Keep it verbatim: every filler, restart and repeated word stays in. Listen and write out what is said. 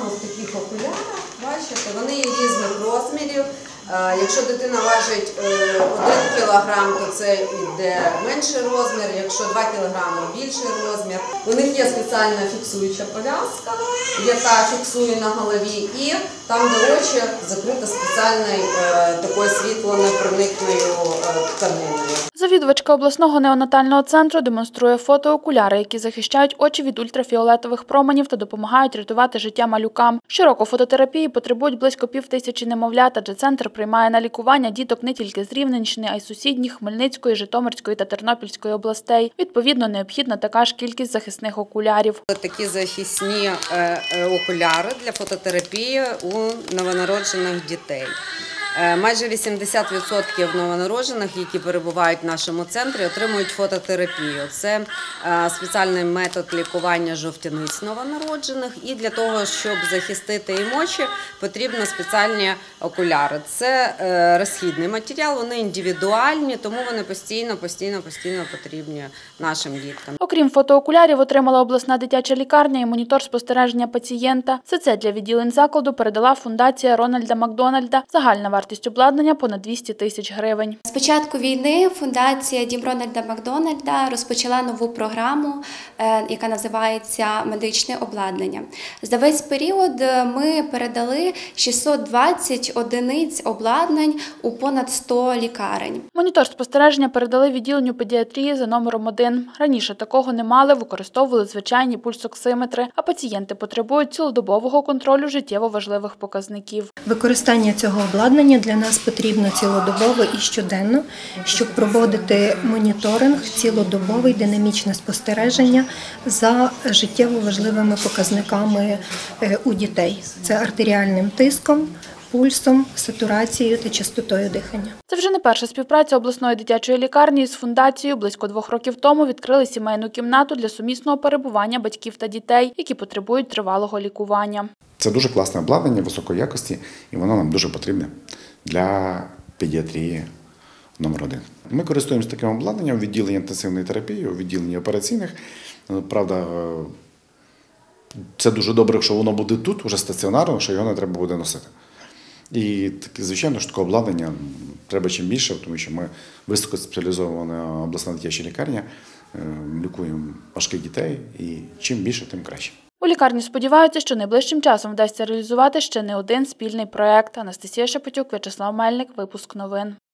само в таких окулярах, бачите, вони є різних розмірів. Якщо дитина важить один кілограм, то це йде менший розмір, якщо два кілограми – більший розмір. У них є спеціальна фіксуюча пов'язка, яка фіксує на голові, і там, де очі, закрита спеціальною такою світлонепроникною тканиною. Завідувачка обласного неонатального центру демонструє фотоокуляри, які захищають очі від ультрафіолетових променів та допомагають рятувати життя малюкам. Щороку фототерапії потребують близько півтисячі немовлят, адже центр приймає на лікування діток не тільки з Рівненщини, а й сусідніх Хмельницької, Житомирської та Тернопільської областей. Відповідно, необхідна така ж кількість захисних окулярів. Такі захисні окуляри для фототерапії у новонароджених дітей. Майже вісімдесят відсотків новонароджених, які перебувають в нашому центрі, отримують фототерапію. Це спеціальний метод лікування жовтяниць новонароджених, і для того, щоб захистити їм очі, потрібні спеціальні окуляри. Це розхідний матеріал, вони індивідуальні, тому вони постійно, постійно, постійно потрібні нашим діткам. Окрім фотоокулярів, отримала обласна дитяча лікарня і монітор спостереження пацієнта. Все це для відділень закладу передала фундація Рональда Макдональда. Загальна вартість обладнання – понад двісті тисяч гривень. З початку війни фундація Дім Рональда Макдональда розпочала нову програму, яка називається «Медичне обладнання». За весь період ми передали шістсот двадцять одиниць обладнань у понад сто лікарень. Монітор спостереження передали відділенню педіатрії за номером один. Раніше такого не мали, використовували звичайні пульсоксиметри, а пацієнти потребують цілодобового контролю життєво важливих показників. Використання цього обладнання для нас потрібно цілодобово і щоденно, щоб проводити моніторинг, цілодобовий динамічне спостереження за життєво важливими показниками у дітей. Це артеріальним тиском, пульсом, сатурацією та частотою дихання. Це вже не перша співпраця обласної дитячої лікарні із фундацією. Близько двох років тому відкрили сімейну кімнату для сумісного перебування батьків та дітей, які потребують тривалого лікування. Це дуже класне обладнання високої якості, і воно нам дуже потрібне для педіатрії номер один. Ми користуємося таким обладнанням у відділенні інтенсивної терапії, у відділенні операційних. Правда, це дуже добре, що воно буде тут, уже стаціонарно, що його не треба буде носити. І, звичайно, що такого обладнання треба чим більше, тому що ми високоспеціалізована обласна дитяча лікарня, лікуємо важких дітей, і чим більше, тим краще. У лікарні сподіваються, що найближчим часом вдасться реалізувати ще не один спільний проєкт. Анастасія Шепетюк, В'ячеслав Мельник, випуск новин.